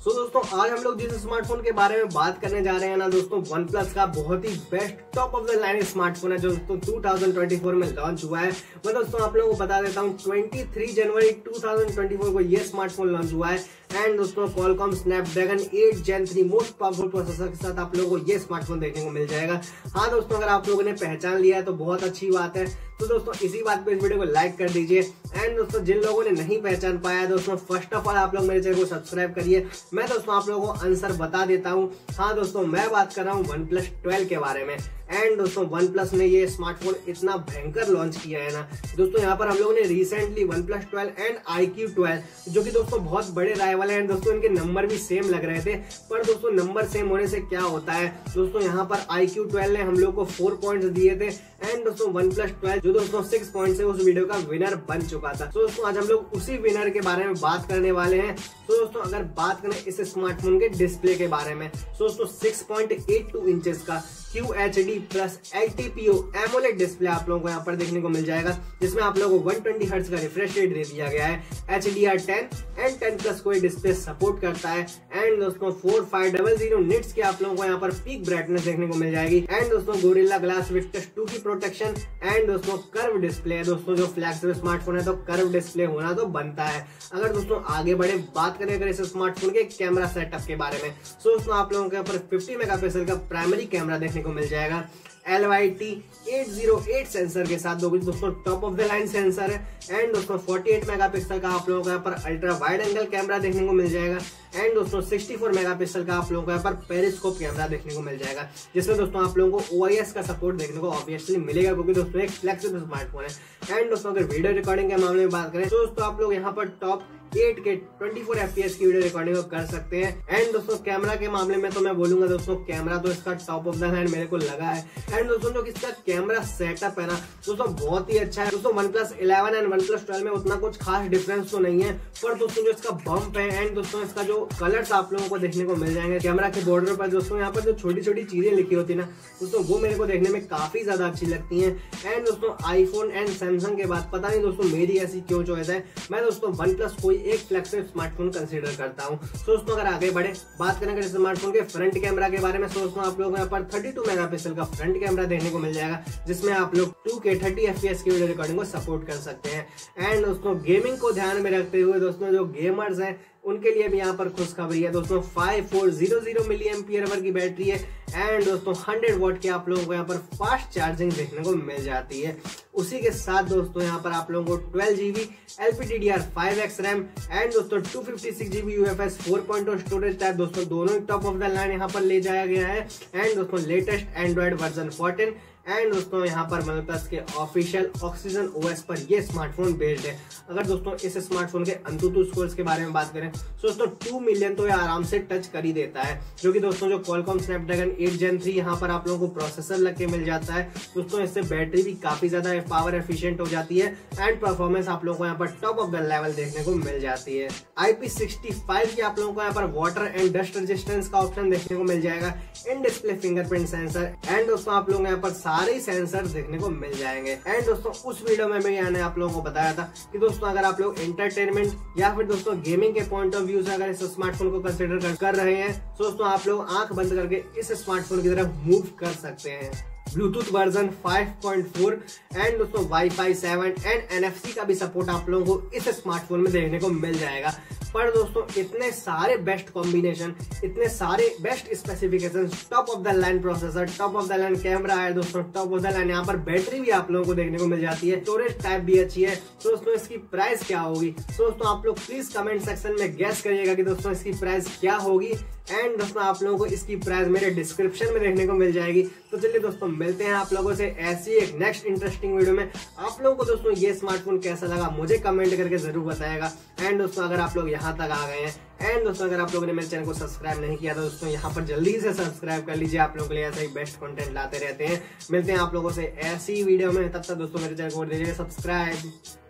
सो दोस्तों आज हम लोग जिस स्मार्टफोन के बारे में बात करने जा रहे हैं ना दोस्तों, वन प्लस का बहुत ही best top of the line smartphone है जो दोस्तों 2024 में लॉन्च हुआ है। मैं दोस्तों आप लोगों को बता देता हूँ 23 जनवरी 2024 को ये स्मार्टफोन लॉन्च हुआ है। एंड दोस्तों Qualcomm Snapdragon 8 Gen 3 most powerful processor के साथ आप लोगों को ये स्मार्टफोन देखने को मिल जाएगा। हाँ दोस्तों, अगर आप लोगों ने पहचान लिया है तो बहुत अच्छी बात है। तो दोस्तों इसी बात पे इस वीडियो को लाइक कर दीजिए। एंड दोस्तों जिन लोगों ने नहीं पहचान पाया है दोस्तों, फर्स्ट ऑफ ऑल आप लोग मेरे चैनल को सब्सक्राइब करिए। मैं दोस्तों आप लोगों को आंसर बता देता हूँ। हाँ दोस्तों, मैं बात कर रहा हूँ OnePlus 12 के बारे में। एंड दोस्तों OnePlus ने ये स्मार्टफोन इतना भयंकर लॉन्च किया है ना दोस्तों, यहाँ पर हम लोगों ने रिसेंटली OnePlus 12 एंड iQOO 12 जो कि दोस्तों बहुत बड़े राइवल है। दोस्तों इनके नंबर भी सेम लग रहे थे, पर दोस्तों नंबर सेम होने से क्या होता है दोस्तों, यहाँ पर iQOO 12 ने हम लोग को 4 पॉइंट्स दिए थे। एंड दोस्तों OnePlus 12 जो दोस्तों 6 पॉइंट से उस वीडियो का विनर बन चुका था। तो दोस्तों आज हम लोग उसी विनर के बारे में बात करने वाले हैं। तो दोस्तों अगर बात करें इस स्मार्टफोन के डिस्प्ले के बारे में, तो दोस्तों 6.82 इंचेस का QHD plus LTPO AMOLED display आप लोगों को यहाँ पर देखने को मिल जाएगा, जिसमें आप लोगों को 120 हर्ट्ज का रिफ्रेश रेट दे दिया गया है। HDR10 एंड 10+ को डिस्प्ले सपोर्ट करता है। एंड दोस्तों 4500 निट्स के आप लोगों को यहाँ पर पीक ब्राइटनेस देखने को मिल जाएगी। एंड दोस्तों गोरिल्ला ग्लास विक्टस 2 की प्रोटेक्शन। एंड दोस्तों कर्व डिस्प्ले है। दोस्तों जो फ्लैगशिप स्मार्टफोन है तो कर्व डिस्प्ले होना तो बनता है। अगर दोस्तों आगे बढ़े बात करें अगर इस स्मार्टफोन के कैमरा सेटअप के बारे में, तो दोस्तों आप लोगों के यहाँ पर 50 मेगापिक्सल का प्राइमरी कैमरा देखने को मिल जाएगा। LYT-808 सेंसर के साथ दोस्तों top of the line sensor है। एंड दोस्तों 48 मेगापिक्सल का आप लोगों को यहाँ पर अल्ट्रा वाइड एंगल कैमरा देखने को मिल जाएगा। एंड दोस्तों 64 मेगापिक्सल का आप लोगों को यहाँ पर पेरिस्कोप कैमरा देखने को मिल जाएगा, जिसमें दोस्तों आप लोगों को OIS का सपोर्ट देखने को ऑब्वियसली मिलेगा, क्योंकि दोस्तों एक फ्लैगशिप स्मार्टफोन है। एंड दोस्तों अगर वीडियो रिकॉर्डिंग के मामले में बात करें तो दोस्तों आप लोग यहाँ पर टॉप 8K 24 FPS की वीडियो रिकॉर्डिंग कर सकते हैं। एंड दोस्तों कैमरा के मामले में तो मैं बोलूंगा दोस्तों कैमरा तो इसका टॉप ऑफ द लाइन मेरे को लगा है। एंड दोस्तों जो इसका कैमरा सेटअप है ना दोस्तों बहुत ही अच्छा है। दोस्तों OnePlus 11 एंड OnePlus 12 में उतना कुछ खास डिफरेंस तो नहीं है, पर दोस्तों जो इसका बम्प है एंड दोस्तों इसका जो कलर्स आप लोगों को देखने को मिल जाएंगे कैमरा के बॉर्डर पर, दोस्तों यहाँ पर जो छोटी छोटी चीजें लिखी होती है ना दोस्तों वो मेरे को देखने में काफी ज्यादा अच्छी लगती है। एंड दोस्तों आईफोन एंड सैमसंग के बाद पता नहीं दोस्तों मेरी ऐसी क्यों चॉइस है, मैं दोस्तों OnePlus कोई एक फ्लैगशिप स्मार्टफोन कंसीडर करता हूं। दोस्तों अगर आगे बढ़े बात करें अगर स्मार्टफोन के फ्रंट कैमरा के बारे में, दोस्तों आप लोगों को यहाँ पर 32 मेगापिक्सल का फ्रंट कैमरा देखने को मिल जाएगा, जिसमें आप लोग 2K 30 FPS की वीडियो रिकॉर्डिंग को सपोर्ट कर सकते हैं। एंड दोस्तों गेमिंग को ध्यान में रखते हुए दोस्तों जो गेमर्स हैं उनके लिए भी यहाँ पर खुशखबरी है। दोस्तों 5400 मिली एम्पियर आवर की बैटरी है। एंड दोस्तों 100 वॉट की आप लोगों को यहाँ पर फास्ट चार्जिंग देखने को मिल जाती है। उसी के साथ दोस्तों यहाँ पर आप लोगों को 12GB LPDDR5X रैम एंड दोस्तों 256GB UFS 4.0 स्टोरेज टाइप दोस्तों दोनों टॉप ऑफ द लाइन यहाँ पर ले जाया गया है। एंड दोस्तों लेटेस्ट एंड्रॉइड वर्जन 14 एंड दोस्तों यहाँ पर OnePlus के ऑफिशियल ऑक्सीजन OS पर ये स्मार्टफोन बेस्ड है। अगर दोस्तों इस स्मार्टफोन के अंतुतु स्कोर्स के बारे में बात करें तो दोस्तों 2 मिलियन तो ये आराम से टच कर ही देता है, जो कि दोस्तों जो Qualcomm Snapdragon 8 Gen 3 यहाँ पर आप लोगों को प्रोसेसर लग के मिल जाता है। दोस्तों इससे बैटरी भी काफी ज्यादा पावर एफिशिएंट हो जाती है एंड परफॉर्मेंस आप लोगों को यहाँ पर टॉप ऑफ द लेवल देखने को मिल जाती है। IP65 की आप लोगों को यहाँ पर वाटर एंड डस्ट रेजिस्टेंस का ऑप्शन देखने को मिल जाएगा, in display fingerprint sensor. And दोस्तों आप लोगों को यहाँ पर सारे सेंसर देखने को मिल जाएंगे। एंड दोस्तों उस वीडियो में मैंने आप लोगों को बताया था कि दोस्तों अगर आप लोग एंटरटेनमेंट या फिर दोस्तों गेमिंग के पॉइंट ऑफ व्यू से अगर इस स्मार्टफोन को कंसीडर कर रहे हैं तो दोस्तों आप लोग आंख बंद करके इस स्मार्टफोन की तरफ मूव कर सकते हैं। ब्लूटूथ वर्जन 5.4 एंड दोस्तों Wi-Fi 7 एंड NFC का भी सपोर्ट आप लोगों को इस स्मार्टफोन में देखने को मिल जाएगा। पर दोस्तों इतने सारे बेस्ट कॉम्बिनेशन, इतने सारे best specification, top of the line processor, top of the line camera है दोस्तों, टॉप ऑफ द लाइन यहाँ पर बैटरी भी आप लोगों को देखने को मिल जाती है, स्टोरेज टाइप भी अच्छी है। तो दोस्तों इसकी प्राइस क्या होगी, तो दोस्तों आप लोग प्लीज कमेंट सेक्शन में गेस करिएगा कि दोस्तों इसकी प्राइस क्या होगी। एंड दोस्तों आप लोगों को इसकी प्राइस मेरे डिस्क्रिप्शन में देखने को मिल जाएगी। तो चलिए दोस्तों मिलते हैं आप लोगों से ऐसी एक नेक्स्ट इंटरेस्टिंग वीडियो में। आप लोगों को दोस्तों ये स्मार्टफोन कैसा लगा मुझे कमेंट करके जरूर बताएगा। एंड दोस्तों अगर आप लोग यहाँ तक आ गए हैं एंड दोस्तों अगर आप लोगों ने मेरे चैनल को सब्सक्राइब नहीं किया तो दोस्तों यहाँ पर जल्दी से सब्सक्राइब कर लीजिए। आप लोगों के लिए ऐसा ही बेस्ट कंटेंट लाते रहते हैं। मिलते हैं आप लोगों से ऐसी वीडियो में, तब तक दोस्तों मेरे चैनल को दीजिए सब्सक्राइब।